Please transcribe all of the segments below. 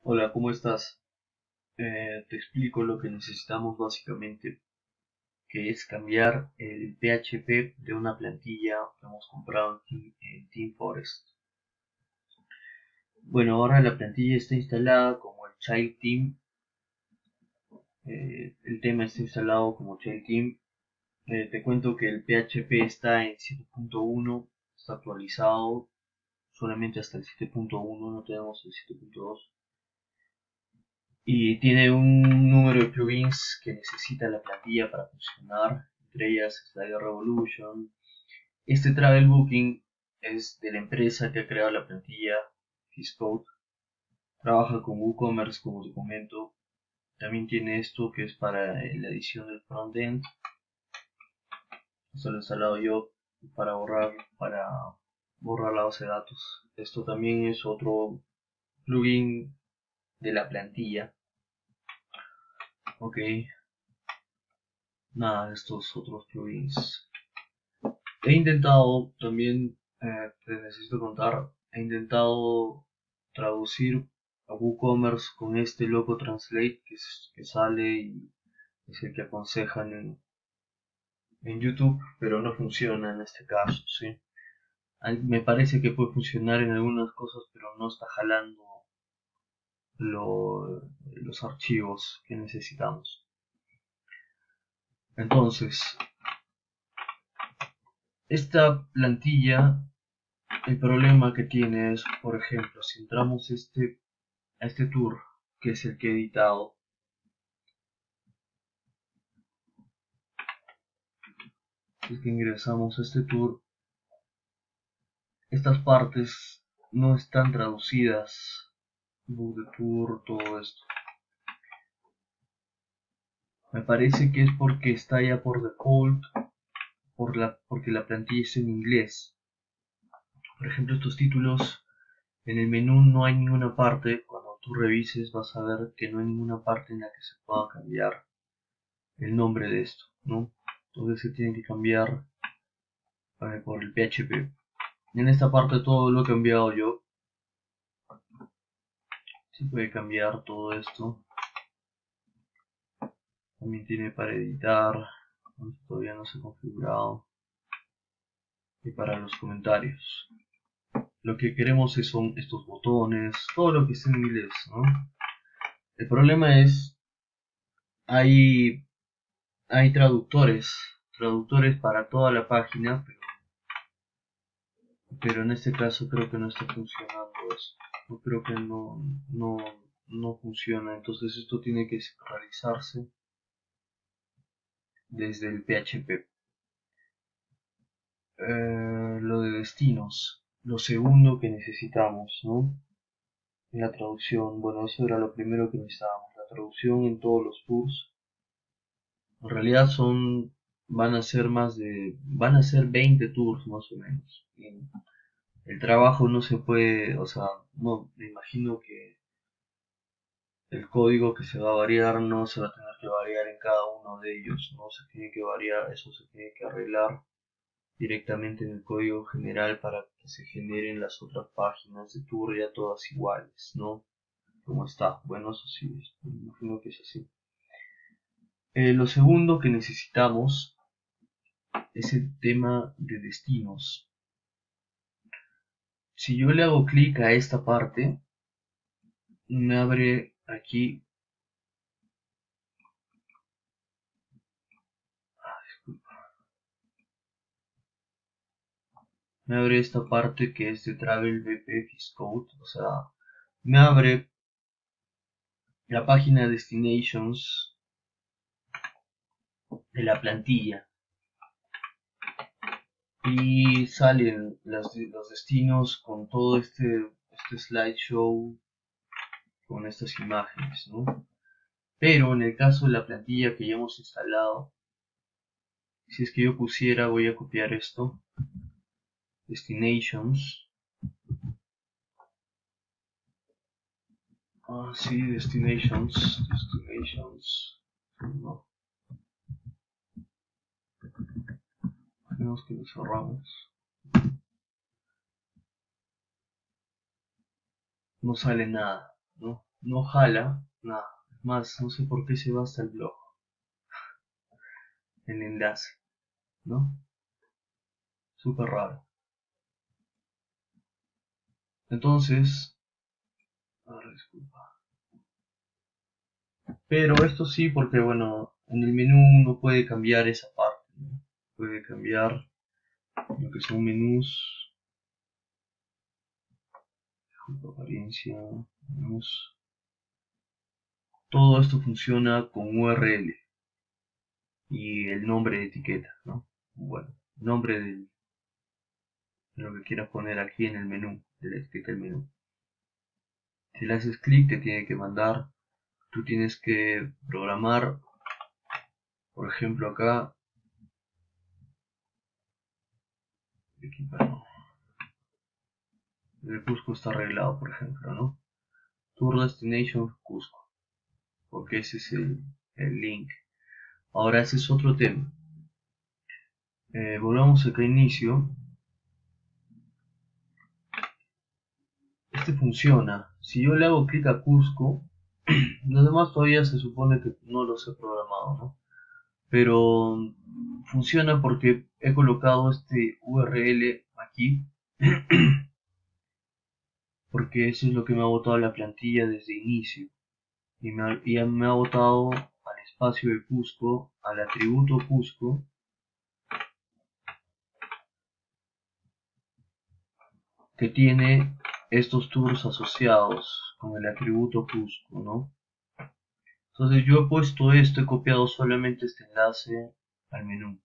Hola, ¿cómo estás? Te explico lo que necesitamos básicamente, que es cambiar el PHP de una plantilla que hemos comprado en Team Forest. Bueno, ahora la plantilla está instalada como el Child Team, el tema está instalado como Child Team. Te cuento que el PHP está en 7.1, está actualizado solamente hasta el 7.1, no tenemos el 7.2. Y tiene un número de plugins que necesita la plantilla para funcionar, entre ellas Slider Revolution. Este Travel Booking es de la empresa que ha creado la plantilla Xcode. Trabaja con WooCommerce como documento. También tiene esto que es para la edición del frontend. Esto lo he instalado yo para borrar la base de datos. Esto también es otro plugin de la plantilla. Ok, nada de estos otros plugins. He intentado también, te necesito contar, he intentado traducir a WooCommerce con este loco Translate que sale y es el que aconsejan en YouTube, pero no funciona en este caso, ¿sí? Me parece que puede funcionar en algunas cosas, pero no está jalando los archivos que necesitamos. Entonces, esta plantilla, el problema que tiene es, por ejemplo, si entramos a este tour, que es el que he editado, si es que ingresamos a este tour, estas partes no están traducidas. Book de tour, todo esto. Me parece que es porque está ya por default, porque la plantilla es en inglés. Por ejemplo, estos títulos, en el menú no hay ninguna parte. Cuando tú revises vas a ver que no hay ninguna parte en la que se pueda cambiar el nombre de esto, ¿no? Entonces se tiene que cambiar por el PHP. En esta parte todo lo he cambiado yo. Se puede cambiar todo esto. También tiene para editar. Todavía no se ha configurado. Y para los comentarios. Lo que queremos son estos botones. Todo lo que está en inglés, ¿no? El problema es. Hay, hay traductores. Traductores para toda la página. Pero en este caso creo que no está funcionando eso. Yo creo que no funciona. Entonces esto tiene que realizarse desde el PHP. Lo de destinos. Lo segundo que necesitamos, ¿no? En la traducción. Bueno, eso era lo primero que necesitábamos. La traducción en todos los tours. En realidad van a ser 20 tours más o menos. Y el trabajo no se puede, o sea, no, me imagino que el código que se va a variar no se va a tener que variar en cada uno de ellos, no se tiene que variar, eso se tiene que arreglar directamente en el código general para que se generen las otras páginas de tour ya todas iguales, ¿no? Como está. Bueno, eso sí, me imagino que es así. Lo segundo que necesitamos es el tema de destinos. Si yo le hago clic a esta parte, me abre aquí, me abre esta parte que es de Travel BP Xcode, o sea, me abre la página Destinations de la plantilla y salen los destinos con todo este slideshow con estas imágenes, ¿no? Pero en el caso de la plantilla que ya hemos instalado, si es que yo pusiera, voy a copiar esto, Destinations, sí, Destinations, no, tenemos que lo cerramos, no sale nada, ¿no? no jala nada. Es más, no sé por qué se va hasta el blog, el enlace, ¿no? Súper raro. Entonces, disculpa. Pero esto sí, porque bueno, en el menú uno puede cambiar esa parte, ¿no? Puede cambiar lo que son menús, disculpa, apariencia, menús. Todo esto funciona con URL y el nombre de etiqueta, ¿no? Bueno, nombre de lo que quieras poner aquí en el menú, de la etiqueta del menú. Si le haces clic te tiene que mandar, tú tienes que programar, por ejemplo acá, el Cusco está arreglado, por ejemplo, ¿no? Tour Destination Cusco, porque ese es el link. Ahora ese es otro tema. Volvamos acá a inicio. Este funciona. Si yo le hago clic a Cusco, los demás todavía se supone que no los he programado, ¿no? Pero funciona porque he colocado este URL aquí, porque eso es lo que me ha botado la plantilla desde inicio. Y me ha botado al espacio de Cusco, al atributo Cusco, que tiene estos tours asociados con el atributo Cusco, ¿no? Entonces yo he puesto esto, he copiado solamente este enlace al menú.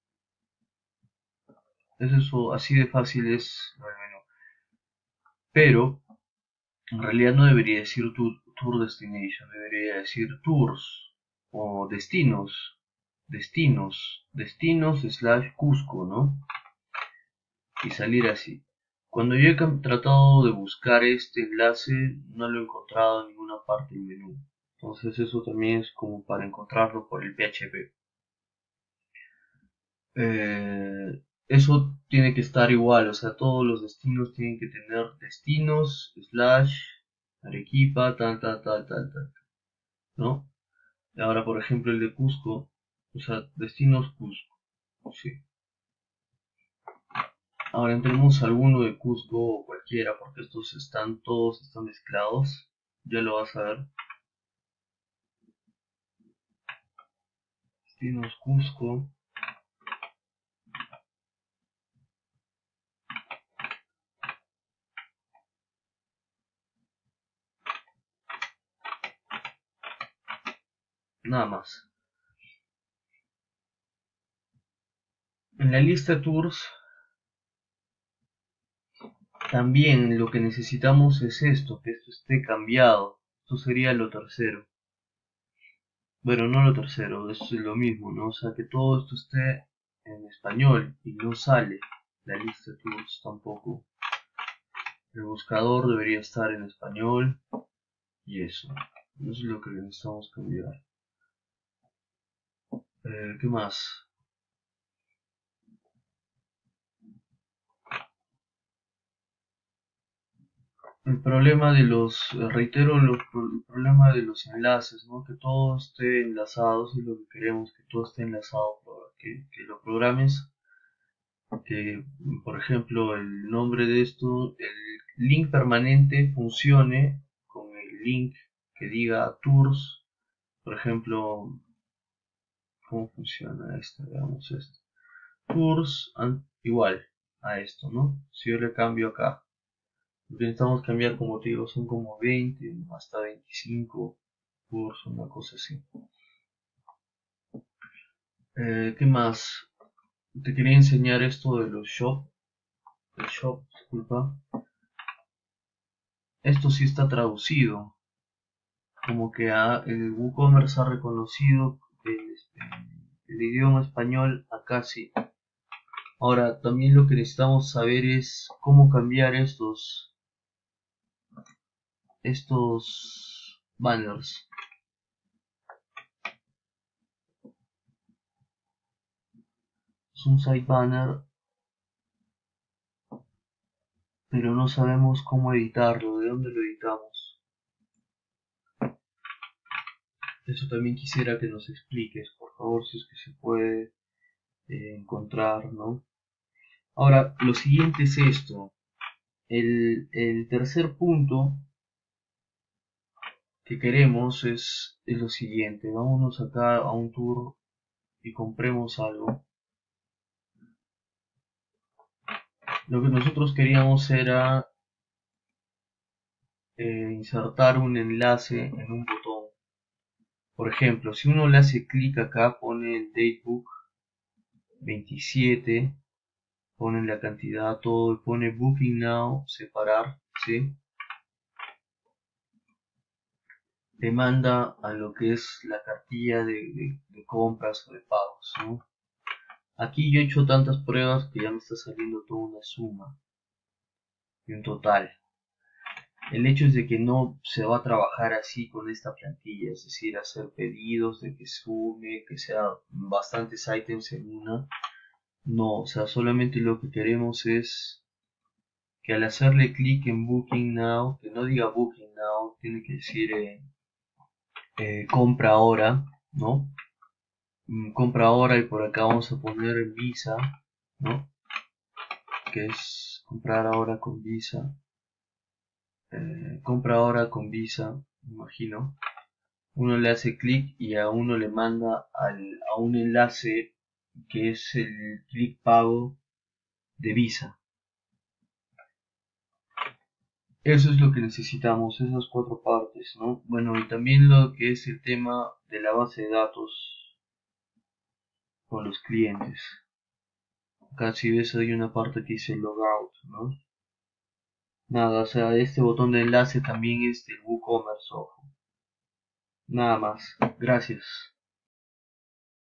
Es eso, así de fácil es el menú. Pero en realidad no debería decir tour destination, debería decir tours o destinos slash Cusco, ¿no? Y salir así. Cuando yo he tratado de buscar este enlace, no lo he encontrado en ninguna parte del menú. Entonces eso también es como para encontrarlo por el PHP. Eso tiene que estar igual, o sea, todos los destinos tienen que tener destinos, slash, Arequipa, tal, ¿no? Y ahora, por ejemplo, el de Cusco, o sea, destinos Cusco, sí. Ahora entremos a alguno de Cusco o cualquiera, porque todos están mezclados, ya lo vas a ver. Destinos Cusco. Nada más. En la lista de tours, también lo que necesitamos es esto, que esto esté cambiado. Esto sería lo tercero. Bueno, no lo tercero, es lo mismo, ¿no? O sea, que todo esto esté en español y no sale la lista de tours tampoco. El buscador debería estar en español y eso. Eso es lo que necesitamos cambiar. ¿Qué más? El problema de reitero, el problema de los enlaces, ¿no? Que todo esté enlazado, si es lo que queremos, que todo esté enlazado, que lo programes, que por ejemplo el nombre de esto, el link permanente funcione con el link que diga tours, por ejemplo, ¿cómo funciona esto? Veamos esto. Tours, igual a esto, ¿no? Si yo le cambio acá. Lo que necesitamos cambiar, como te digo, son como 20 hasta 25 cursos, una cosa así. ¿Qué más? Te quería enseñar esto de los shop. El shop, disculpa. Esto sí está traducido. Como que el WooCommerce ha reconocido el idioma español acá sí. Ahora, también lo que necesitamos saber es cómo cambiar estos banners. Es un site banner, pero no sabemos cómo editarlo. ¿De dónde lo editamos? Eso también quisiera que nos expliques, por favor, si es que se puede encontrar, ¿no? Ahora, lo siguiente es esto. El tercer punto que queremos es lo siguiente. Vámonos acá a un tour y compremos algo. Lo que nosotros queríamos era insertar un enlace en un botón. Por ejemplo, si uno le hace clic acá, pone el datebook 27, pone la cantidad, todo, y pone booking now, separar, ¿sí? Te manda a lo que es la cartilla de compras o de pagos, ¿no? Aquí yo he hecho tantas pruebas que ya me está saliendo toda una suma y un total. El hecho es de que no se va a trabajar así con esta plantilla, es decir, hacer pedidos de que sume, que sea bastantes ítems en una. No, o sea, solamente lo que queremos es que al hacerle clic en Booking Now, que no diga Booking Now, tiene que decir compra ahora, ¿no? Compra ahora y por acá vamos a poner Visa, ¿no? Que es comprar ahora con Visa. Compra ahora con Visa, me imagino. Uno le hace clic y a uno le manda a un enlace que es el clic pago de Visa. Eso es lo que necesitamos, esas cuatro partes, ¿no? Bueno, y también lo que es el tema de la base de datos con los clientes. Acá si ves hay una parte que dice logout, ¿no? Nada, o sea, este botón de enlace también es del WooCommerce, ojo. Nada más. Gracias.